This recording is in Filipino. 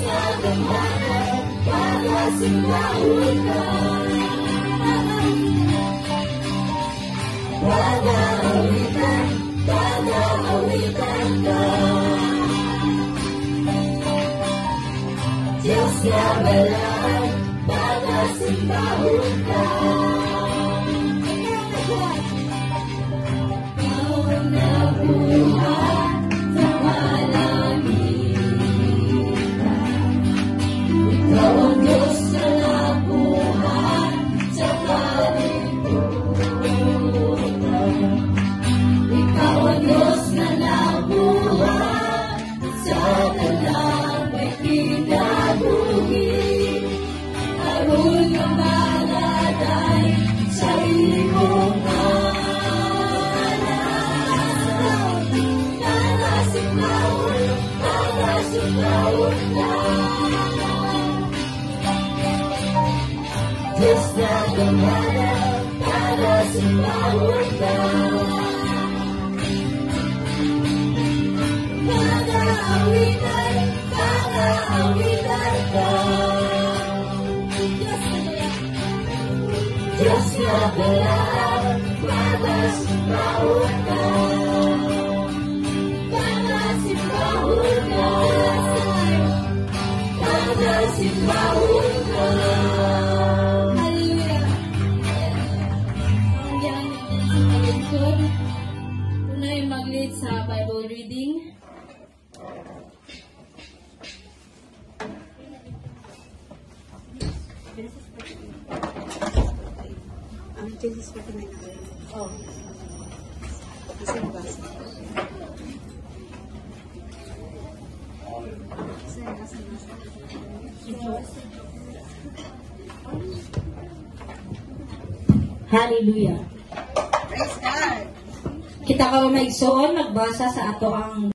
sa gamhanan, pagasimbahon ka. Pag-aawitan ka. Diyos na balaan, pagasimbahon ka. Ikaw na buhay sa kalamitan. Ikaw ang Diyos na nabuhay sa kalibutan. Ikaw ang Diyos na nabuhay sa talang may kinabuhi. Aron ang maladay sa iyong pagasimbahon ka. Diyos na gamhanan, pagasimbahon ka. Pag-aawitan ka. Diyos na balaan, pagasimbahon ka. Pagasimbahon ka. Pagasimbahon ka. Hallelujah. Ang yan sa kalungsod. Tunay mag-lead sa Bible reading. Genesis 49. Oh. Kasi basa. Hallelujah. Praise God. Kita ka maigsoon, nagbasa sa ato ang